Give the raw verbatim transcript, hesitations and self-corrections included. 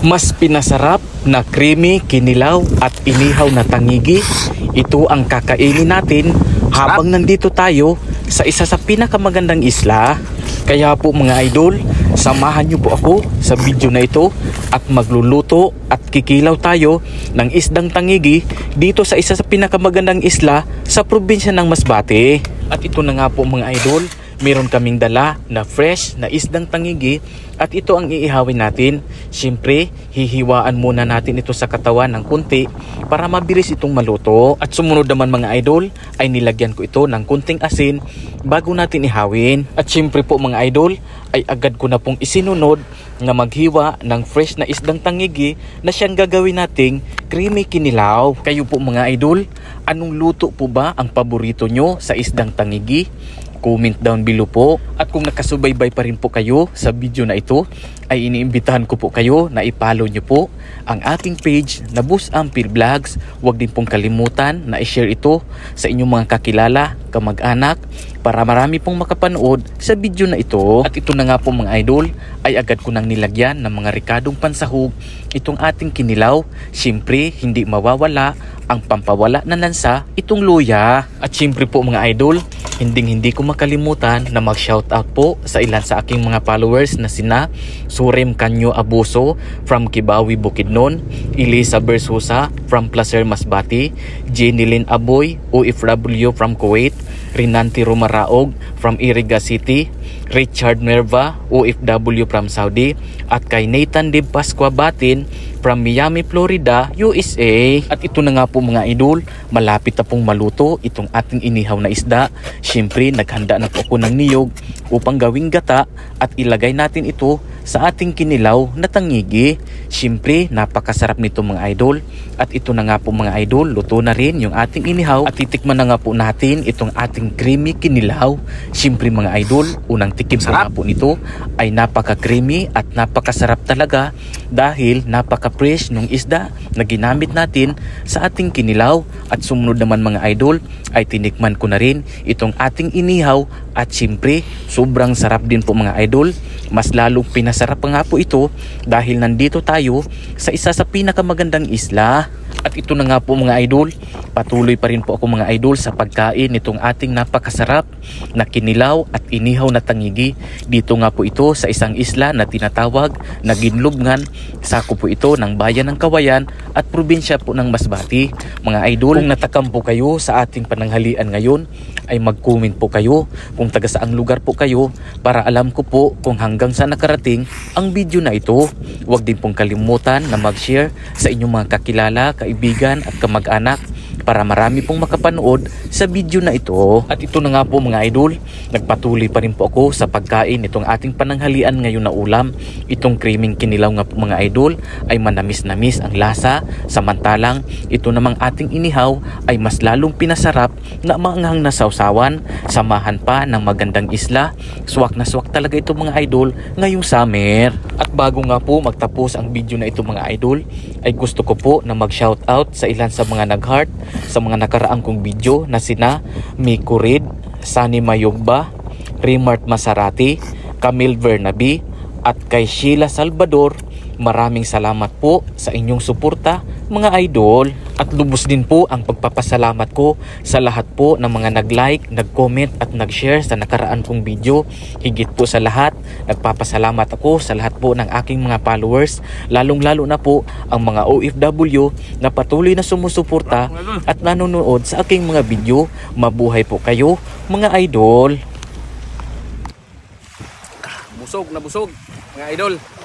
Mas pinasarap na creamy, kinilaw at inihaw na tangigi, ito ang kakainin natin habang nandito tayo sa isa sa pinakamagandang isla. Kaya po mga idol, samahan niyo po ako sa video na ito at magluluto at kikilaw tayo ng isdang tangigi dito sa isa sa pinakamagandang isla sa probinsya ng Masbate. At ito na nga po mga idol, meron kaming dala na fresh na isdang tangigi at ito ang iihawin natin. Siyempre, hihiwaan muna natin ito sa katawan ng kunti para mabilis itong maluto. At sumunod naman mga idol ay nilagyan ko ito ng kunting asin bago natin ihawin. At siyempre po mga idol ay agad ko na pong isinunod na maghiwa ng fresh na isdang tangigi na siyang gagawin nating creamy kinilaw. Kayo po mga idol, anong luto po ba ang paborito nyo sa isdang tangigi? Comment down below po. At kung nakasubaybay pa rin po kayo sa video na ito, ay iniimbitahan ko po kayo na i-follow nyo po ang aking page na Boss Ampir Vlogs. Huwag din pong kalimutan na i-share ito sa inyong mga kakilala, kamag-anak, para marami pong makapanood sa video na ito. At ito na nga po mga idol, ay agad ko nang nilagyan ng mga rikadong pansahog itong ating kinilaw. Siyempre, hindi mawawala ang pampawala ng lansa, itong luya. At siyempre po mga idol, hindi hindi ko makalimutan na mag-shoutout po sa ilan sa aking mga followers na sina Surem Kanyo Abuso from Kibawi, Bukidnon, Elisa Bersusa from Placer, Masbate, Jenilyn Aboy, O F W from Kuwait, Rinanti Rumaraog from Iriga City, Richard Nerva, O F W from Saudi, at kay Nathan De Pascua Batin from Miami, Florida, U S A. At ito na nga po mga idol, malapit na pong maluto itong ating inihaw na isda. Siyempre, naghanda na po ako ng niyog upang gawing gata at ilagay natin ito sa ating kinilaw na tangigi. Siyempre, napakasarap nito mga idol. At ito na nga po mga idol, luto na rin yung ating inihaw at titikman na nga po natin itong ating creamy kinilaw. Siyempre mga idol, unang tikim ko nga po nito ay napaka-creamy at napakasarap talaga dahil napaka-fresh nung isda na ginamit natin sa ating kinilaw. At sumunod naman mga idol ay tinikman ko na rin itong ating inihaw at siyempre sobrang sarap din po mga idol. Mas lalong pinasarap pa nga po ito dahil nandito tayo sa isa sa pinakamagandang isla. At ito na nga po mga idol, patuloy pa rin po ako mga idol sa pagkain nitong ating napakasarap na kinilaw at inihaw na tangigi. Dito nga po ito sa isang isla na tinatawag na Ginlubngan. Sako po ito ng bayan ng Kawayan at probinsya po ng Masbate. Mga idol, kung natakam po kayo sa ating pananghalian ngayon, ay mag-comment po kayo kung taga saang lugar po kayo para alam ko po kung hanggang saan nakarating ang video na ito. Huwag din pong kalimutan na mag-share sa inyong mga kakilala, kaibigan at kamag-anak para marami pong makapanood sa video na ito. At ito na nga po mga idol, nagpatuloy pa rin po ako sa pagkain itong ating pananghalian ngayon na ulam. Itong creaming kinilaw nga po mga idol ay manamis-namis ang lasa, samantalang ito namang ating inihaw ay mas lalong pinasarap na maanghang na sausawan, samahan pa ng magandang isla. Swak na swak talaga ito mga idol ngayong summer. At bago nga po magtapos ang video na ito mga idol, ay gusto ko po na mag-shoutout sa ilan sa mga nag-heart sa mga nakaraang kong video na sina Miko Reed, Sunny Mayugba, Remart Masarati, Camille Vernabi at kay Sheila Salvador. Maraming salamat po sa inyong suporta mga idol. At lubos din po ang pagpapasalamat ko sa lahat po ng mga nag-like, nag-comment at nag-share sa nakaraan kong video. Higit po sa lahat, nagpapasalamat ako sa lahat po ng aking mga followers, lalong-lalo na po ang mga O F W na patuloy na sumusuporta at nanonood sa aking mga video. Mabuhay po kayo mga idol. Busog na busog mga idol.